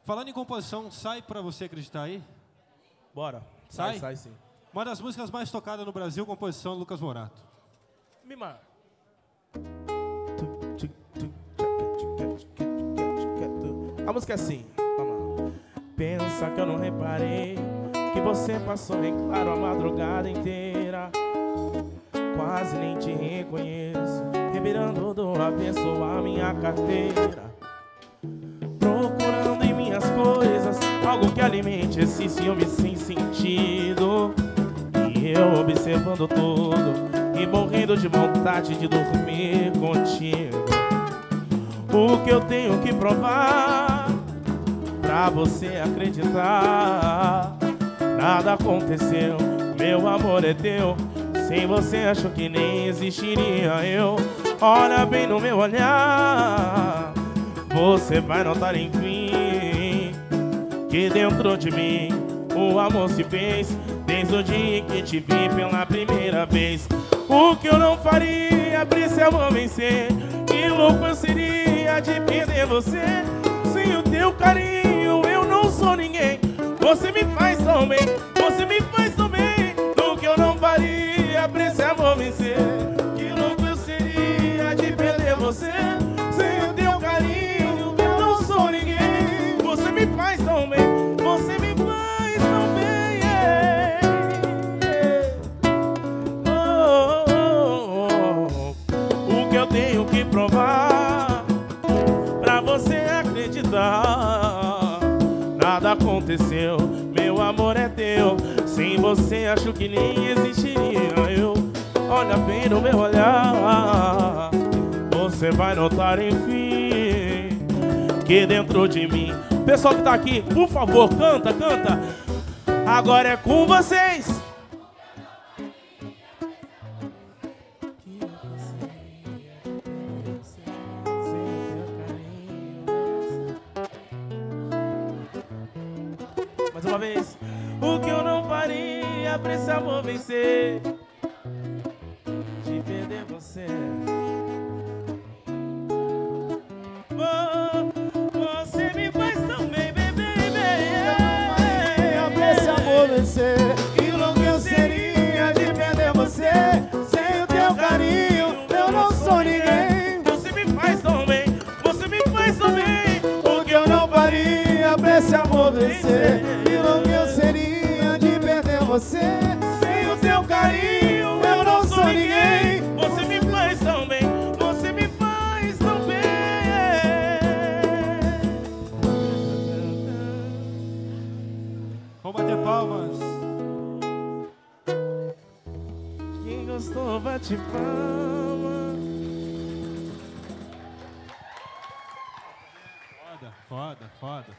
Falando em composição, sai pra você acreditar aí? Bora. Sai? Sai sim. Uma das músicas mais tocadas no Brasil, composição Lucas Morato. Mimar. A música é assim. Vamos lá. Pensa que eu não reparei que você passou em claro a madrugada inteira. Quase nem te reconheço, revirando do avesso a minha carteira, procurando em minhas coisas algo que alimente esse ciúme sem sentido. E eu observando tudo e morrendo de vontade de dormir contigo. O que eu tenho que provar pra você acreditar? Nada aconteceu, meu amor é teu. Sem você acho que nem existiria eu. Olha bem no meu olhar, você vai notar enfim que dentro de mim o amor se fez desde o dia que te vi pela primeira vez. O que eu não faria pra esse amor vencer? Que louco eu seria de perder você. Sem o teu carinho eu não sou ninguém. Você me faz tão bem, você me faz tão bem. O que eu não faria pra esse amor vencer? Que louco eu seria de perder você. Sem o teu carinho eu não sou ninguém. Você me faz tão bem, você me faz tão bem, O que eu tenho que provar pra você acreditar? Nada aconteceu, meu amor é teu. Sem você acho que nem existiria eu. Olha bem no meu olhar, você vai notar enfim que dentro de mim. Pessoal que tá aqui, por favor, canta, canta. Agora é com vocês. Mais uma vez. O que eu não faria pra esse amor vencer? De perder você. Você me faz tão bem, baby. Pra esse amor vencer, que louco eu seria de perder você. Sem o teu carinho eu não sou ninguém. Você me faz tão bem, você me faz tão bem. O que eu não faria pra esse amor vencer? Que louco eu seria de perder você. Sem o teu carinho eu não sou ninguém. Você me faz tão bem, você me faz tão bem. Vamos bater palmas. Quem gostou bate palma. Foda, foda, foda.